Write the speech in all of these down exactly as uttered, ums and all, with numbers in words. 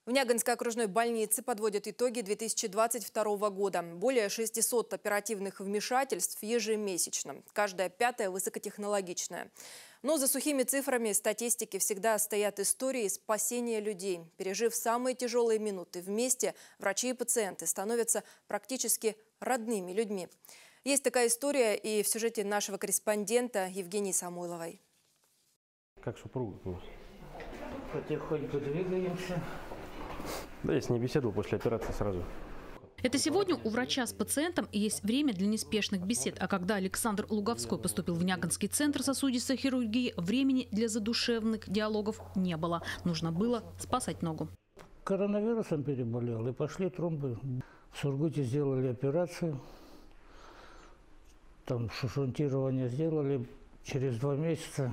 В Нягонской окружной больнице подводят итоги две тысячи двадцать второго года. Более шестисот оперативных вмешательств ежемесячно. Каждая пятая высокотехнологичная. Но за сухими цифрами статистики всегда стоят истории спасения людей. Пережив самые тяжелые минуты вместе, врачи и пациенты становятся практически родными людьми. Есть такая история и в сюжете нашего корреспондента Евгении Самойловой. Как супруга? Потихоньку двигаемся. Да, я с ней беседовал после операции сразу. Это сегодня у врача с пациентом есть время для неспешных бесед. А когда Александр Луговской поступил в Нягонский центр сосудистой хирургии, времени для задушевных диалогов не было. Нужно было спасать ногу. Коронавирусом переболел и пошли тромбы. В Сургуте сделали операцию. Там шунтирование сделали. Через два месяца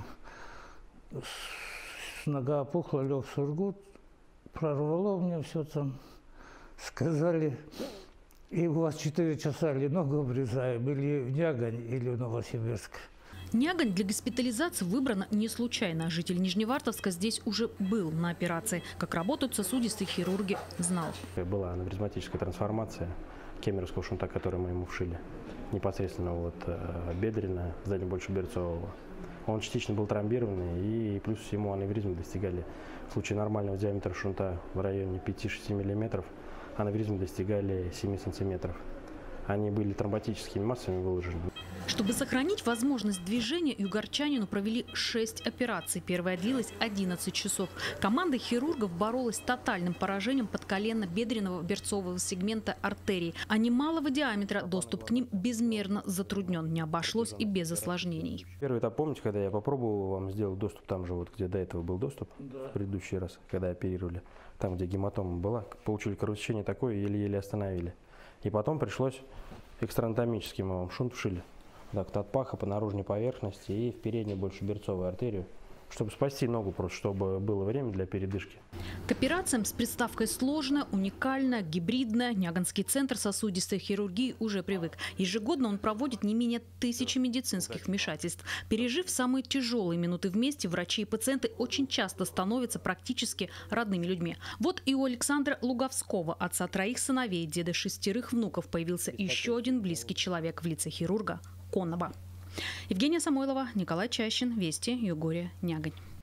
нога опухла, лег в Сургут. Прорвало мне все там. Сказали, и у вас четыре часа или ногу обрезаем, или в Нягань, или в Новосибирск. Нягонь для госпитализации выбрана не случайно. Житель Нижневартовска здесь уже был на операции. Как работают сосудистые хирурги, знал. Была аневризматическая трансформация кемеровского шунта, который мы ему вшили. Непосредственно вот бедренная, заднебольшеберцового. Он частично был тромбированный, и плюс ему аневризмы достигали в случае нормального диаметра шунта в районе пяти-шести миллиметров, аневризмы достигали семи сантиметров. Они были тромботическими массами выложены. Чтобы сохранить возможность движения, югорчанину провели шесть операций. Первая длилась одиннадцать часов. Команда хирургов боролась с тотальным поражением подколенно-бедренного берцового сегмента артерий. А немалого диаметра доступ к ним безмерно затруднен. Не обошлось и без осложнений. Первый этап, помните, когда я попробовал вам сделать доступ там же, вот где до этого был доступ, да. В предыдущий раз, когда оперировали, там, где гематома была, получили кровотечение такое, еле-еле остановили. И потом пришлось экстраанатомически, мы вам шунт вшили. Так, от паха по наружной поверхности и в переднюю большеберцовую артерию, чтобы спасти ногу, просто чтобы было время для передышки. К операциям с приставкой сложная, уникальная, гибридная Нягонский центр сосудистой хирургии уже привык. Ежегодно он проводит не менее тысячи медицинских вмешательств. Пережив самые тяжелые минуты вместе, врачи и пациенты очень часто становятся практически родными людьми. Вот и у Александра Луговского, отца троих сыновей, деда шестерых внуков, появился еще один близкий человек в лице хирурга Конова. Евгения Самойлова, Николай Чащин, Вести, Югория, Нягонь.